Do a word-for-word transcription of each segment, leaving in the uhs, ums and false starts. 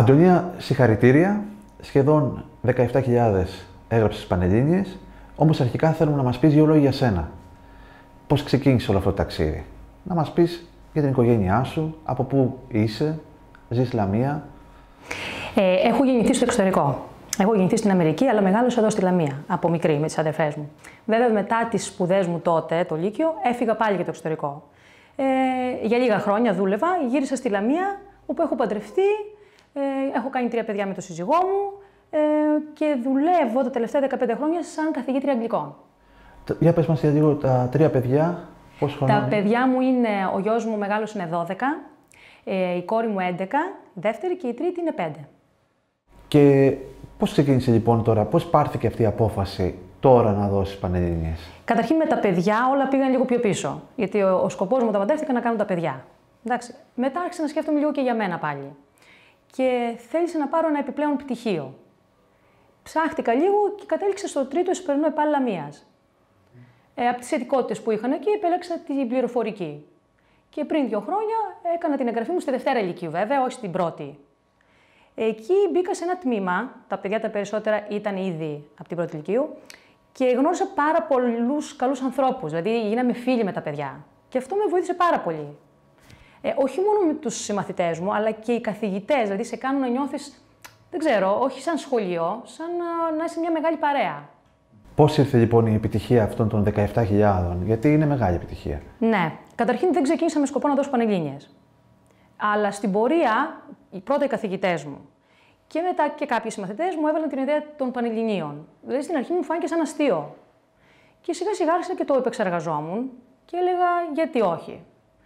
Αντωνία, συγχαρητήρια. Σχεδόν δεκαεπτά χιλιάδες έγραψες Πανελλήνιες, όμως αρχικά θέλουμε να μας πεις δύο λόγια για σένα. Πώς ξεκίνησε όλο αυτό το ταξίδι? Να μας πεις για την οικογένειά σου, από πού είσαι, ζεις Λαμία. Ε, έχω γεννηθεί στο εξωτερικό. Έχω γεννηθεί στην Αμερική, αλλά μεγάλωσα εδώ στη Λαμία, από μικρή, με τις αδερφές μου. Βέβαια, μετά τις σπουδές μου τότε, το Λύκειο, έφυγα πάλι για το εξωτερικό. Ε, για λίγα χρόνια δούλευα, γύρισα στη Λαμία, όπου έχω παντρευτεί, ε, έχω κάνει τρία παιδιά με τον σύζυγό μου ε, και δουλεύω τα τελευταία δεκαπέντε χρόνια σαν καθηγήτρια αγγλικών. Για πες μας για λίγο τα τρία παιδιά, πώς χρονών? Τα παιδιά μου είναι, ο γιος μου μεγάλος είναι δώδεκα, ε, η κόρη μου έντεκα, η δεύτερη και η τρίτη είναι πέντε. Και πώς ξεκίνησε λοιπόν τώρα, πώς πάρθηκε αυτή η απόφαση τώρα να δώσεις Πανελλήνιες? Καταρχήν με τα παιδιά όλα πήγαν λίγο πιο πίσω. Γιατί ο, ο σκοπός μου όταν παντρεύτηκα να κάνω τα παιδιά. Εντάξει. Μετά άρχισα να σκέφτομαι λίγο και για μένα πάλι. Και θέλησα να πάρω ένα επιπλέον πτυχίο. Ψάχτηκα λίγο και κατέληξα στο τρίτο Εσπερινό ΕΠΑΛ Λαμίας. Ε, από τις ειδικότητες που είχαν εκεί επέλεξα την πληροφορική. Και πριν δύο χρόνια έκανα την εγγραφή μου στη Δευτέρα Λυκείου, βέβαια, όχι στην πρώτη. Εκεί μπήκα σε ένα τμήμα, τα παιδιά τα περισσότερα ήταν ήδη από την πρώτη Λυκείου και γνώρισα πάρα πολλούς καλούς ανθρώπους, δηλαδή γίναμε φίλοι με τα παιδιά. Και αυτό με βοήθησε πάρα πολύ. Ε, όχι μόνο με τους συμμαθητές μου, αλλά και οι καθηγητές, δηλαδή σε κάνουν να νιώθεις, δεν ξέρω, όχι σαν σχολείο, σαν να, να είσαι μια μεγάλη παρέα. Πώς ήρθε λοιπόν η επιτυχία αυτών των δεκαεπτά χιλιάδων, γιατί είναι μεγάλη επιτυχία? Ναι, καταρχήν δεν ξεκίνησα με σκοπό να δώσω Πανελλήνιες. Αλλά στην πορεία, οι πρώτοι καθηγητές μου και μετά και κάποιοι συμμαθητές μου έβαλαν την ιδέα των Πανελληνίων. Δηλαδή στην αρχή μου φάνηκε σαν αστείο. Και σιγά σιγά άρχισα και το επεξεργαζόμουν και έλεγα γιατί όχι.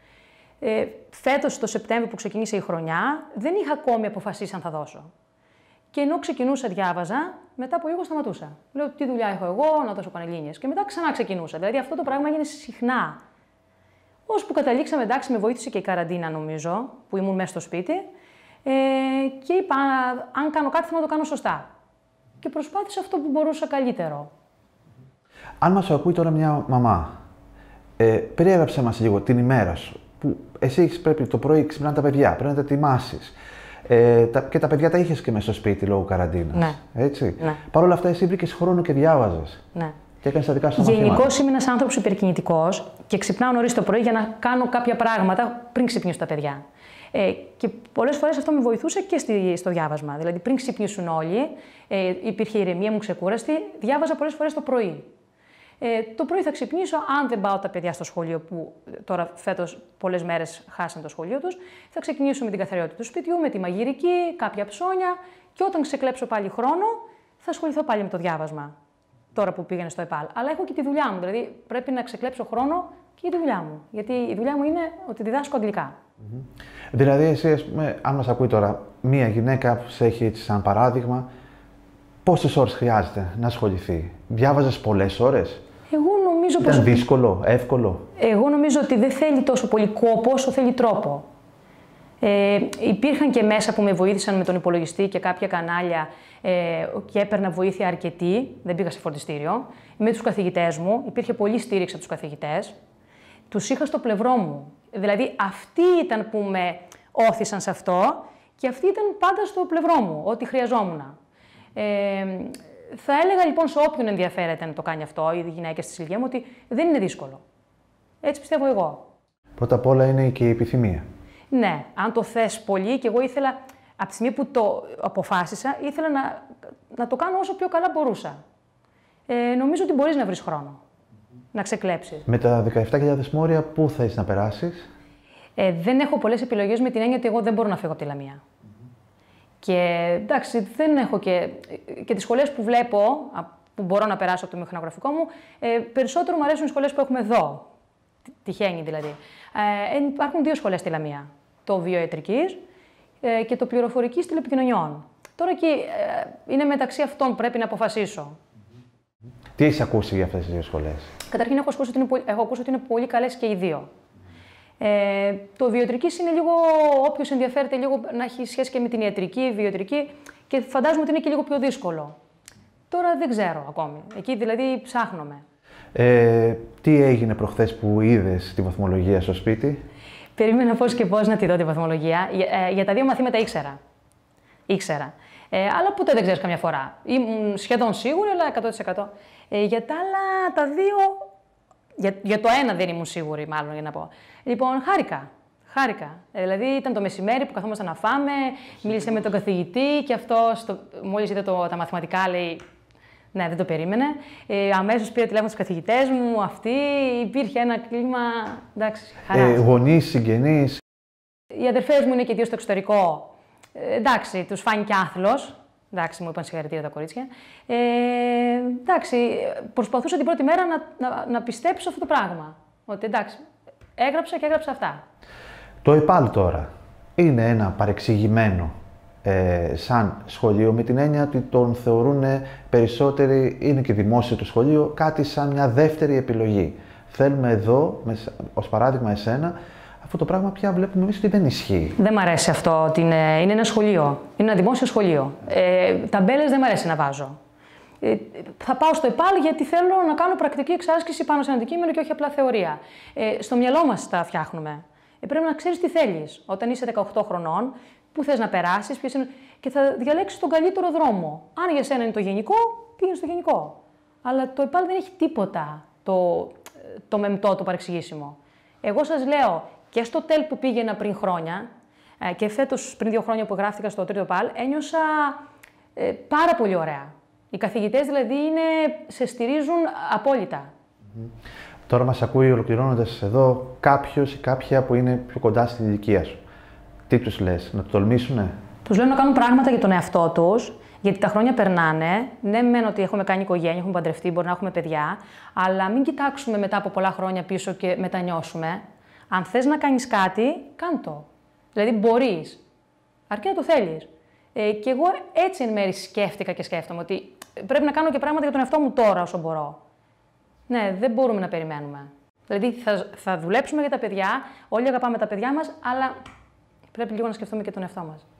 Ε, φέτος το Σεπτέμβριο που ξεκίνησε η χρονιά, δεν είχα ακόμη αποφασίσει αν θα δώσω. Και ενώ ξεκινούσα, διάβαζα, μετά από λίγο σταματούσα. Λέω τι δουλειά έχω εγώ, να δώσω Πανελλήνιες. Και μετά ξανά ξεκινούσα. Δηλαδή αυτό το πράγμα έγινε συχνά. Ώσπου καταλήξαμε, εντάξει, με βοήθησε και η καραντίνα, νομίζω, που ήμουν μέσα στο σπίτι. Ε, και είπα, αν κάνω κάτι, θέλω να το κάνω σωστά. Και προσπάθησα αυτό που μπορούσα καλύτερο. Αν μας ακούει τώρα μια μαμά, ε, περιέγραψε μας λίγο την ημέρα σου. Που εσύ έχεις, πρέπει το πρωί ξυπνάνε τα παιδιά, πρέπει να τα ετοιμάσεις. Ε, τα, και τα παιδιά τα είχες και μέσα στο σπίτι λόγω καραντίνας. Ναι. Έτσι. Ναι. Παρ' όλα αυτά, εσύ βρήκες χρόνο και διάβαζες. Ναι. Και έκανες τα δικά σου μαθήματα. Γενικώς είμαι ένας άνθρωπος υπερκινητικός και ξυπνάω νωρίς το πρωί για να κάνω κάποια πράγματα πριν ξυπνήσουν τα παιδιά. Ε, και πολλές φορές αυτό με βοηθούσε και στη, στο διάβασμα. Δηλαδή, πριν ξυπνήσουν όλοι, ε, υπήρχε ηρεμία, μου ξεκούραστη, διάβαζα πολλές φορές το πρωί. Ε, το πρωί θα ξυπνήσω, αν δεν πάω τα παιδιά στο σχολείο, που τώρα φέτος πολλές μέρες χάσαν το σχολείο τους, θα ξεκινήσω με την καθαριότητα του σπιτιού, με τη μαγειρική, κάποια ψώνια και όταν ξεκλέψω πάλι χρόνο, θα ασχοληθώ πάλι με το διάβασμα. Τώρα που πήγαινε στο ΕΠΑΛ. Αλλά έχω και τη δουλειά μου, δηλαδή πρέπει να ξεκλέψω χρόνο και τη δουλειά μου. Γιατί η δουλειά μου είναι ότι διδάσκω αγγλικά. Mm-hmm. Δηλαδή, εσύ, ας πούμε, αν μας ακούει τώρα μία γυναίκα που σε έχει έτσι σαν παράδειγμα, πόσες ώρες χρειάζεται να ασχοληθεί? Διάβαζες πολλές ώρες? Εγώ νομίζω Ήταν πως... δύσκολο, εύκολο? Εγώ νομίζω ότι δεν θέλει τόσο πολύ κόπο όσο θέλει τρόπο. Ε, υπήρχαν και μέσα που με βοήθησαν με τον υπολογιστή και κάποια κανάλια ε, και έπαιρνα βοήθεια αρκετή, δεν πήγα σε φορτιστήριο. Με τους καθηγητές μου, υπήρχε πολλή στήριξη από τους καθηγητές. Τους είχα στο πλευρό μου. Δηλαδή αυτοί ήταν που με όθησαν σε αυτό και αυτοί ήταν πάντα στο πλευρό μου, ό,τι χρειαζόμουν. Ε, θα έλεγα λοιπόν σε όποιον ενδιαφέρεται να το κάνει αυτό, οι γυναίκες της ηλικίας μου, ότι δεν είναι δύσκολο. Έτσι πιστεύω εγώ. Πρώτα απ' όλα είναι και η επιθυμία. Ναι, αν το θες πολύ και εγώ ήθελα, από τη στιγμή που το αποφάσισα, ήθελα να, να το κάνω όσο πιο καλά μπορούσα. Ε, νομίζω ότι μπορείς να βρεις χρόνο, να ξεκλέψεις. Με τα δεκαεπτά χιλιάδες μόρια, πού θες να περάσεις? Ε, δεν έχω πολλές επιλογές με την έννοια ότι εγώ δεν μπορώ να φύγω από τη Λαμία. Mm-hmm. Και εντάξει, δεν έχω και, και τις σχολές που βλέπω, που μπορώ να περάσω από το μηχανογραφικό μου, ε, περισσότερο μου αρέσουν οι σχολές που έχουμε εδώ. Τυχαίνει δηλαδή. Ε, υπάρχουν δύο σχολές στη Λαμία. Το βιοϊατρικής ε, και το πληροφορικής τηλεπικοινωνιών. Τώρα εκεί ε, είναι μεταξύ αυτών, πρέπει να αποφασίσω. Τι έχεις ακούσει για αυτές τις δύο σχολές? Καταρχήν έχω ακούσει ότι είναι, έχω ακούσει ότι είναι πολύ καλές και οι δύο. Ε, το βιοϊατρικής είναι λίγο, όποιος ενδιαφέρεται λίγο να έχει σχέση και με την ιατρική, βιοϊατρική και φαντάζομαι ότι είναι και λίγο πιο δύσκολο. Τώρα δεν ξέρω ακόμη. Εκεί δηλαδή ψάχνομαι. Ε, τι έγινε προχθές που είδες τη βαθμολογία στο σπίτι? Περίμενα πώς και πώς να τη δω τη βαθμολογία. Για, ε, για τα δύο μαθήματα ήξερα. Ήξερα. Ε, αλλά ποτέ δεν ξέρεις καμιά φορά. Ήμουν σχεδόν σίγουρη, αλλά εκατό τοις εκατό. Ε, για τα άλλα, τα δύο. Για, για το ένα δεν ήμουν σίγουρη, μάλλον για να πω. Λοιπόν, χάρηκα. Χάρηκα. Ε, δηλαδή ήταν το μεσημέρι που καθόμασταν να φάμε, μίλησε με τον καθηγητή και αυτός, μόλις είδε το, τα μαθηματικά, λέει. Ναι, δεν το περίμενε. Ε, αμέσως πήρε τηλέφωνο στους καθηγητές μου, αυτοί. Υπήρχε ένα κλίμα. Εντάξει, χαρά. Ε, γονείς, συγγενείς. Οι αδερφές μου είναι και δύο στο εξωτερικό. Ε, εντάξει, τους φάνηκε άθλος. Εντάξει, μου είπαν συγχαρητήρια τα κορίτσια. Ε, εντάξει, προσπαθούσα την πρώτη μέρα να, να, να πιστέψω αυτό το πράγμα. Ότι εντάξει, έγραψα και έγραψα αυτά. Το ΕΠΑΛ τώρα είναι ένα παρεξηγημένο ε, σαν σχολείο, με την έννοια ότι τον θεωρούν περισσότεροι, είναι και δημόσιο το σχολείο, κάτι σαν μια δεύτερη επιλογή. Θέλουμε εδώ, ως παράδειγμα εσένα, αυτό το πράγμα πια βλέπουμε εμείς ότι δεν ισχύει. Δεν μ' αρέσει αυτό ότι είναι, είναι ένα σχολείο. Είναι ένα δημόσιο σχολείο. Ε, ταμπέλες δεν μ' αρέσει να βάζω. Ε, θα πάω στο ΕΠΑΛ γιατί θέλω να κάνω πρακτική εξάσκηση πάνω σε ένα αντικείμενο και όχι απλά θεωρία. Ε, στο μυαλό μας τα φτιάχνουμε. Ε, πρέπει να ξέρεις τι θέλεις. Όταν είσαι δεκαοκτώ χρονών, πού θες να περάσεις, ποιος είναι... και θα διαλέξεις τον καλύτερο δρόμο. Αν για σένα είναι το γενικό, πήγαινε στο γενικό. Αλλά το ΕΠΑΛ δεν έχει τίποτα το, το μεμπτό, το παρεξηγήσιμο. Εγώ σας λέω, και στο ΤΕΛ που πήγαινα πριν χρόνια, και φέτος πριν δύο χρόνια που γράφτηκα στο τρίτο ΠΑΛ, ένιωσα ε, πάρα πολύ ωραία. Οι καθηγητές δηλαδή είναι, σε στηρίζουν απόλυτα. Mm-hmm. Τώρα μας ακούει, ολοκληρώνοντας εδώ, κάποιος ή κάποια που είναι πιο κοντά στην ηλικία σου. Τι τους λες, να το τολμήσουνε? Τους λέω να κάνουν πράγματα για τον εαυτό τους, γιατί τα χρόνια περνάνε. Ναι, μεν ότι έχουμε κάνει οικογένεια, έχουμε παντρευτεί, μπορεί να έχουμε παιδιά, αλλά μην κοιτάξουμε μετά από πολλά χρόνια πίσω και μετανιώσουμε. Αν θες να κάνεις κάτι, κάν' το. Δηλαδή μπορείς, αρκεί να το θέλεις. Ε, και εγώ έτσι εν μέρει σκέφτηκα και σκέφτομαι ότι πρέπει να κάνω και πράγματα για τον εαυτό μου τώρα όσο μπορώ. Ναι, δεν μπορούμε να περιμένουμε. Δηλαδή θα, θα δουλέψουμε για τα παιδιά, όλοι αγαπάμε τα παιδιά μας, αλλά πρέπει λίγο να σκεφτούμε και τον εαυτό μας.